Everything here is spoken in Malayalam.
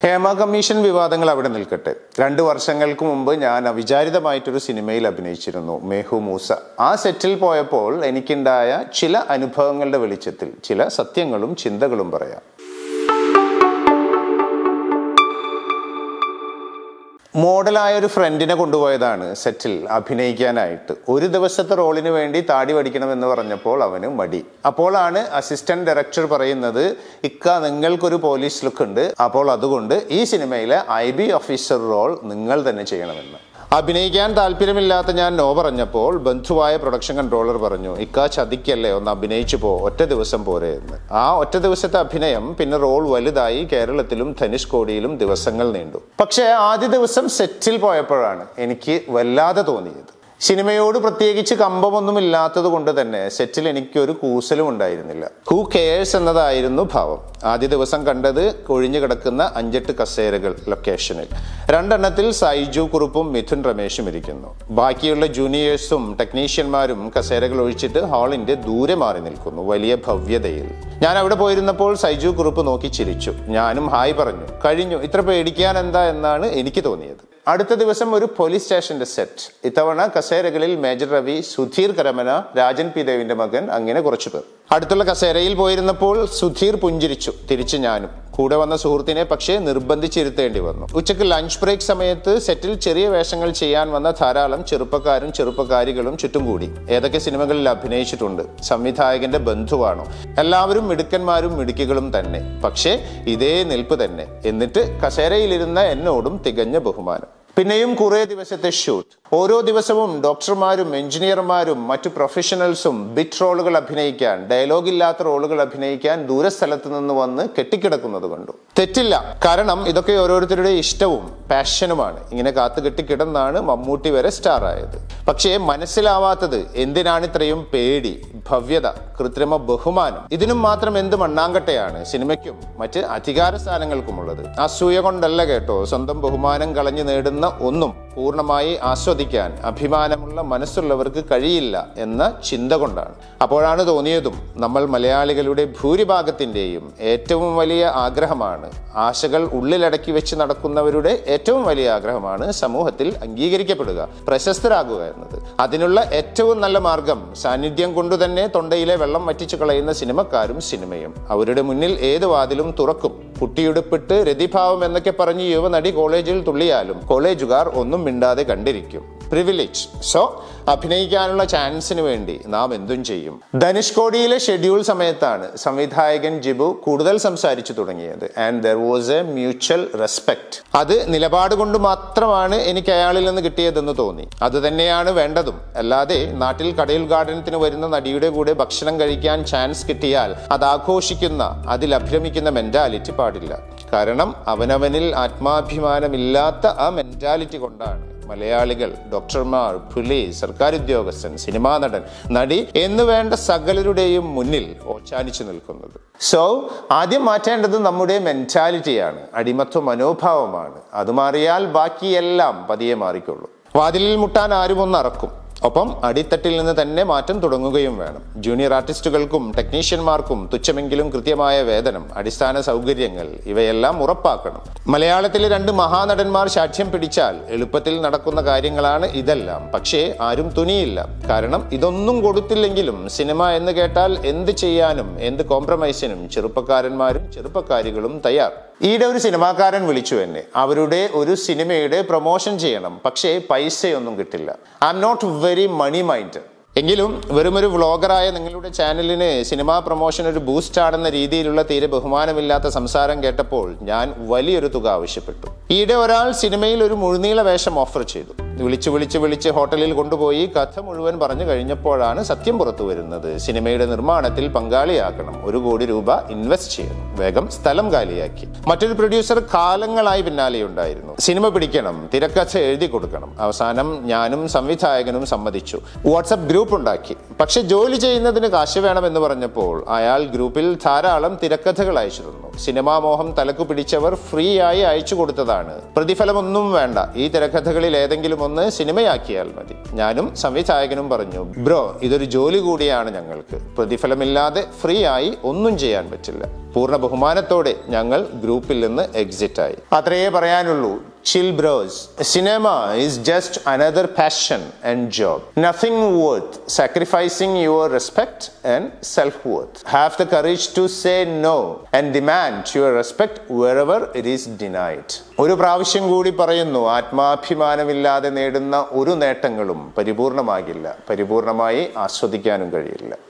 ഹേമ കമ്മീഷൻ വിവാദങ്ങൾ അവിടെ നിൽക്കട്ടെ. 2 വർഷങ്ങൾക്ക് മുമ്പ് ഞാൻ അവിചാരിതമായിട്ടൊരു സിനിമയിൽ അഭിനയിച്ചിരുന്നു, മേഹു മൂസ. ആ സെറ്റിൽ പോയപ്പോൾ എനിക്കുണ്ടായ ചില അനുഭവങ്ങളുടെ വെളിച്ചത്തിൽ ചില സത്യങ്ങളും ചിന്തകളും പറയാം. മോഡലായ ഒരു ഫ്രണ്ടിനെ കൊണ്ടുപോയതാണ് സെറ്റിൽ അഭിനയിക്കാനായിട്ട്. ഒരു ദിവസത്തെ റോളിന് വേണ്ടി താടി വടിക്കണമെന്ന് പറഞ്ഞപ്പോൾ അവന് മടി. അപ്പോഴാണ് അസിസ്റ്റന്റ് ഡയറക്ടർ പറയുന്നത്, ഇക്ക നിങ്ങൾക്കൊരു പോലീസ് ലുക്ക് ഉണ്ട്, അപ്പോൾ അതുകൊണ്ട് ഈ സിനിമയിലെ IB ഓഫീസർ റോൾ നിങ്ങൾ തന്നെ ചെയ്യണമെന്ന്. അഭിനയിക്കാൻ താല്പര്യമില്ലാത്ത ഞാൻ നോ പറഞ്ഞപ്പോൾ ബന്ധുവായ പ്രൊഡക്ഷൻ കൺട്രോളർ പറഞ്ഞു, ഇക്ക ചതിക്കല്ലേ, ഒന്ന് അഭിനയിച്ചു പോ, ഒറ്റ ദിവസം പോരെ എന്ന്. ആ ഒറ്റ ദിവസത്തെ അഭിനയം പിന്നെ റോൾ വലുതായി കേരളത്തിലും ധനുഷ്കോടിയിലും ദിവസങ്ങൾ നീണ്ടു. പക്ഷേ ആദ്യ ദിവസം സെറ്റിൽ പോയപ്പോഴാണ് എനിക്ക് വല്ലാതെ തോന്നിയത്. സിനിമയോട് പ്രത്യേകിച്ച് കമ്പമൊന്നുമില്ലാത്തത് കൊണ്ട് തന്നെ സെറ്റിൽ എനിക്കൊരു കൂസലും ഉണ്ടായിരുന്നില്ല. ഹൂ കെയേഴ്സ് എന്നതായിരുന്നു ഭാവം. ആദ്യ ദിവസം കണ്ടത് ഒഴിഞ്ഞു കിടക്കുന്ന 5-8 കസേരകൾ ലൊക്കേഷനിൽ. 2 എണ്ണത്തിൽ സൈജു കുറുപ്പും മിഥുൻ രമേശും ഇരിക്കുന്നു. ബാക്കിയുള്ള ജൂനിയേഴ്സും ടെക്നീഷ്യന്മാരും കസേരകൾ ഒഴിച്ചിട്ട് ഹാളിന്റെ ദൂരെ മാറി നിൽക്കുന്നു, വലിയ ഭവ്യതയിൽ. ഞാൻ അവിടെ പോയിരുന്നപ്പോൾ സൈജു കുറുപ്പ് നോക്കി ചിരിച്ചു. ഞാനും ഹായ് പറഞ്ഞു. കഴിഞ്ഞു, ഇത്ര പേടിക്കാൻ എന്താ എന്നാണ് എനിക്ക് തോന്നിയത്. അടുത്ത ദിവസം ഒരു പോലീസ് സ്റ്റേഷന്റെ സെറ്റ്. ഇത്തവണ കസേരകളിൽ മേജർ രവി, സുധീർ കരമന, രാജൻ പി ദേവിന്റെ മകൻ, അങ്ങനെ കുറച്ചു പേർ. അടുത്തുള്ള കസേരയിൽ പോയിരുന്നപ്പോൾ സുധീർ പുഞ്ചിരിച്ചു, തിരിച്ചു ഞാനും. കൂടെ വന്ന സുഹൃത്തിനെ പക്ഷേ നിർബന്ധിച്ചിരുത്തേണ്ടി വന്നു. ഉച്ചയ്ക്ക് ലഞ്ച് ബ്രേക്ക് സമയത്ത് സെറ്റിൽ ചെറിയ വേഷങ്ങൾ ചെയ്യാൻ വന്ന ധാരാളം ചെറുപ്പക്കാരും ചെറുപ്പക്കാരികളും ചുറ്റും കൂടി. ഏതൊക്കെ സിനിമകളിൽ അഭിനയിച്ചിട്ടുണ്ട്, സംവിധായകന്റെ ബന്ധുവാണോ, എല്ലാവരും മിടുക്കന്മാരും മിടുക്കികളും തന്നെ. പക്ഷേ ഇതേ നിൽപ്പ് തന്നെ. എന്നിട്ട് കസേരയിലിരുന്ന എന്നോടും തികഞ്ഞ ബഹുമാനം. പിന്നെയും കുറേ ദിവസത്തെ ഷൂട്ട്. ഓരോ ദിവസവും ഡോക്ടർമാരും എഞ്ചിനീയർമാരും മറ്റു പ്രൊഫഷണൽസും ബിറ്റ് റോളുകൾ അഭിനയിക്കാൻ, ഡയലോഗില്ലാത്ത റോളുകൾ അഭിനയിക്കാൻ ദൂരസ്ഥലത്ത് നിന്ന് വന്ന് കെട്ടിക്കിടക്കുന്നത് കണ്ടു. തെറ്റില്ല, കാരണം ഇതൊക്കെ ഓരോരുത്തരുടെ ഇഷ്ടവും പാഷനുമാണ്. ഇങ്ങനെ കാത്തു കെട്ടിക്കിടന്നാണ് മമ്മൂട്ടി വരെ സ്റ്റാർ ആയത്. പക്ഷേ മനസ്സിലാവാത്തത് എന്തിനാണ് ഇത്രയും പേടി, ഭവ്യത, കൃത്രിമ ബഹുമാനം? ഇതിനും മാത്രം എന്ത് മണ്ണാങ്കട്ടയാണ് സിനിമയ്ക്കും മറ്റ് അധികാര സ്ഥാനങ്ങൾക്കുമുള്ളത്? അസൂയ കൊണ്ടല്ല കേട്ടോ, സ്വന്തം ബഹുമാനം കളഞ്ഞു നേടുന്ന ഒന്നും പൂർണ്ണമായി ആസ്വദിക്കാൻ അഭിമാനമുള്ള മനസ്സുള്ളവർക്ക് കഴിയില്ല എന്ന ചിന്ത കൊണ്ടാണ്. അപ്പോഴാണ് തോന്നിയതും നമ്മൾ മലയാളികളുടെ ഭൂരിഭാഗത്തിൻ്റെയും ഏറ്റവും വലിയ ആഗ്രഹമാണ്, ആശകൾ ഉള്ളിലടക്കി വെച്ച് നടക്കുന്നവരുടെ ഏറ്റവും വലിയ ആഗ്രഹമാണ് സമൂഹത്തിൽ അംഗീകരിക്കപ്പെടുക, പ്രശസ്തരാകുക എന്നത്. അതിനുള്ള ഏറ്റവും നല്ല മാർഗം സാന്നിധ്യം കൊണ്ടു തന്നെ തൊണ്ടയിലെ വെള്ളം വറ്റിച്ചു കളയുന്ന സിനിമക്കാരും സിനിമയും. അവരുടെ മുന്നിൽ ഏത് വാതിലും തുറക്കും. കുട്ടിയുടുപ്പിട്ട് രതിഭാവം എന്നൊക്കെ പറഞ്ഞ് യുവനടി കോളേജിൽ തുള്ളിയാലും കോളേജുകാർ ഒന്നും മിണ്ടാതെ കണ്ടിരിക്കും. പ്രിവിലേജ്. സോ അഭിനയിക്കാനുള്ള ചാൻസിന് വേണ്ടി നാം എന്തും ചെയ്യും. ധനുഷ്കോടിയിലെ ഷെഡ്യൂൾ സമയത്താണ് സംവിധായകൻ ജിബു കൂടുതൽ സംസാരിച്ചു തുടങ്ങിയത്. And there was a mutual respect. അത് നിലപാട് കൊണ്ട് മാത്രമാണ് എനിക്ക് അയാളിൽ നിന്ന് കിട്ടിയതെന്ന് തോന്നി. അത് തന്നെയാണ് വേണ്ടതും. അല്ലാതെ നാട്ടിൽ കടയിൽ ഗാർഡനത്തിന് വരുന്ന നടിയുടെ കൂടെ ഭക്ഷണം കഴിക്കാൻ ചാൻസ് കിട്ടിയാൽ അത് ആഘോഷിക്കുന്ന, അതിൽ അഭിരമിക്കുന്ന മെന്റാലിറ്റി പാടില്ല. കാരണം അവനവനിൽ ആത്മാഭിമാനമില്ലാത്ത ആ മെന്റാലിറ്റി കൊണ്ടാണ് മലയാളികൾ, ഡോക്ടർമാർ, പോലീസ്, സർക്കാർ ഉദ്യോഗസ്ഥൻ, സിനിമാ നടൻ, നടി എന്ന് വേണ്ട സകലരുടെയും മുന്നിൽ ഓച്ചാനിച്ചു നിൽക്കുന്നത്. സോ ആദ്യം മാറ്റേണ്ടത് നമ്മുടെ മെന്റാലിറ്റിയാണ്, അടിമത്വ മനോഭാവമാണ്. അത് മാറിയാൽ ബാക്കിയെല്ലാം പതിയെ മാറിക്കൊള്ളും. വാതിലിൽ മുട്ടാൻ ആരും ഒന്ന് അറക്കും. ഒപ്പം അടിത്തട്ടിൽ നിന്ന് തന്നെ മാറ്റം തുടങ്ങുകയും വേണം. ജൂനിയർ ആർട്ടിസ്റ്റുകൾക്കും ടെക്നീഷ്യന്മാർക്കും തുച്ഛമെങ്കിലും കൃത്യമായ വേതനം, അടിസ്ഥാന സൗകര്യങ്ങൾ ഇവയെല്ലാം ഉറപ്പാക്കണം. മലയാളത്തിലെ 2 മഹാനടന്മാർ ശാഠ്യം പിടിച്ചാൽ എളുപ്പത്തിൽ നടക്കുന്ന കാര്യങ്ങളാണ് ഇതെല്ലാം. പക്ഷേ ആരും തുനിയില്ല. കാരണം ഇതൊന്നും കൊടുത്തില്ലെങ്കിലും സിനിമ എന്ന് കേട്ടാൽ എന്ത് ചെയ്യാനും എന്ത് കോംപ്രമൈസിനും ചെറുപ്പക്കാരന്മാരും ചെറുപ്പക്കാരികളും തയ്യാർ. ഈയിടെ ഒരു സിനിമാക്കാരൻ വിളിച്ചു എന്നെ. അവരുടെ ഒരു സിനിമയുടെ പ്രൊമോഷൻ ചെയ്യണം, പക്ഷേ പൈസയൊന്നും കിട്ടില്ല. I'm not very money mind. എങ്കിലും വെറുമൊരു വ്ളോഗറായ നിങ്ങളുടെ ചാനലിന് സിനിമാ പ്രൊമോഷൻ ഒരു ബൂസ്റ്റ് ആണെന്ന രീതിയിലുള്ള തീരെ ബഹുമാനമില്ലാത്ത സംസാരം കേട്ടപ്പോൾ ഞാൻ വലിയൊരു തുക ആവശ്യപ്പെട്ടു. ഈയിടെ ഒരാൾ സിനിമയിൽ ഒരു മുഴുനീള വേഷം ഓഫർ ചെയ്തു. വിളിച്ച് ഹോട്ടലിൽ കൊണ്ടുപോയി കഥ മുഴുവൻ പറഞ്ഞു കഴിഞ്ഞപ്പോഴാണ് സത്യം പുറത്തു വരുന്നത്. സിനിമയുടെ നിർമ്മാണത്തിൽ പങ്കാളിയാക്കണം, 1 കോടി രൂപ ഇൻവെസ്റ്റ് ചെയ്യണം. വേഗം സ്ഥലം കാലിയാക്കി. മറ്റൊരു പ്രൊഡ്യൂസർ കാലങ്ങളായി പിന്നാലെയുണ്ടായിരുന്നു. സിനിമ പിടിക്കണം, തിരക്കഥ എഴുതി കൊടുക്കണം. അവസാനം ഞാനും സംവിധായകനും സമ്മതിച്ചു. വാട്സപ്പ് ഗ്രൂപ്പ് ഉണ്ടാക്കി. പക്ഷെ ജോലി ചെയ്യുന്നതിന് കാശ് വേണമെന്ന് പറഞ്ഞപ്പോൾ അയാൾ ഗ്രൂപ്പിൽ ധാരാളം തിരക്കഥകൾ അയച്ചിരുന്നു. സിനിമാ മോഹം തലക്കു പിടിച്ചവർ ഫ്രീ ആയി അയച്ചു കൊടുത്തതാണ്. പ്രതിഫലമൊന്നും വേണ്ട. ഈ തിരക്കഥകളിൽ ഏതെങ്കിലും ഒന്ന് സിനിമയാക്കിയാൽ മതി. ഞാനും സംവിധായകനും പറഞ്ഞു, ബ്രോ ഇതൊരു ജോലി കൂടിയാണ് ഞങ്ങൾക്ക്, പ്രതിഫലമില്ലാതെ ഫ്രീ ആയി ഒന്നും ചെയ്യാൻ പറ്റില്ല. പൂർണ്ണ ബഹുമാനത്തോടെ ഞങ്ങൾ ഗ്രൂപ്പിൽ നിന്ന് എക്സിറ്റ് ആയി. അത്രയേ പറയാനുള്ളൂ. Chill bros. Cinema is just another passion and job. Nothing worth sacrificing your respect and self-worth. Have the courage to say no and demand your respect wherever it is denied. ഒരു പ്രാവശ്യം കൂടി പറയുന്നു, ആത്മാഭിമാനമില്ലാതെ നേടുന്ന ഒരു നേട്ടങ്ങളും പരിപൂർണമാകില്ല, പരിപൂർണമായി ആസ്വദിക്കാനും കഴിയില്ല.